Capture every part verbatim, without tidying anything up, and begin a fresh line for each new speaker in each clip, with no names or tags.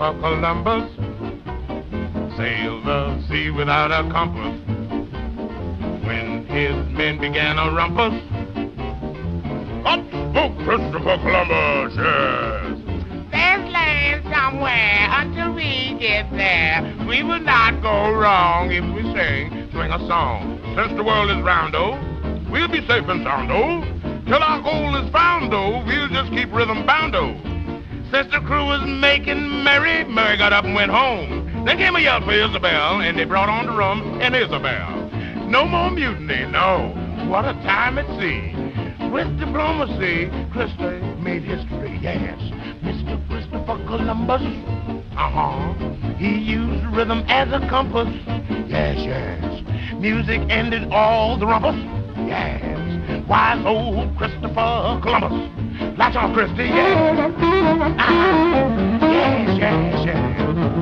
Christopher Columbus sailed the sea without a compass. When his men began a rumpus, up spoke Christopher Columbus, yes. There's land somewhere until we get there. We will not go wrong if we sing, swing a song. Since the world is round, oh, we'll be safe and sound, oh. Till our goal is found, oh, we'll just keep rhythm bound, oh. Since the crew was making merry, Mary got up and went home. Then came a yell for Isabel, and they brought on the rum and Isabel. No more mutiny, no. What a time at sea. With diplomacy, Christy made history, yes. Mister Christopher Columbus, uh-huh. He used rhythm as a compass, yes, yes. Music ended all the rumpus, yes. Wise old Christopher Columbus. Latch on, Christy, yes. Uh-huh. Yes, yes, yes.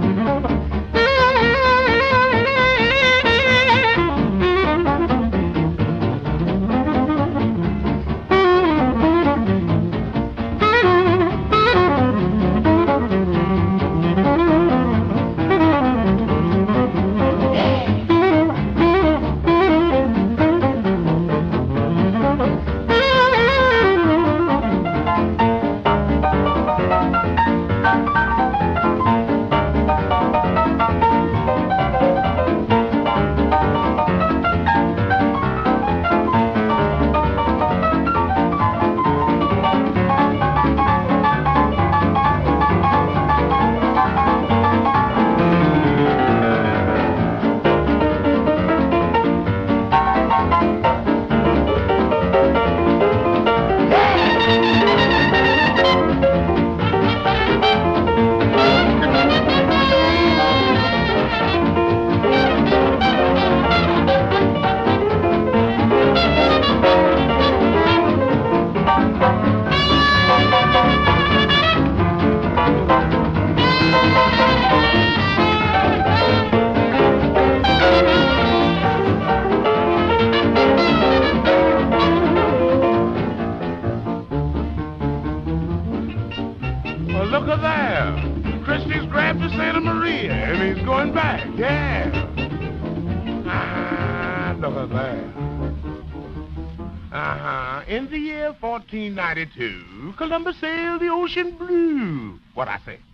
Look at there. Christy's grabbed the Santa Maria, and he's going back, yeah. Ah, look at there. Uh-huh. In the year fourteen ninety-two, Columbus sailed the ocean blue. What I say?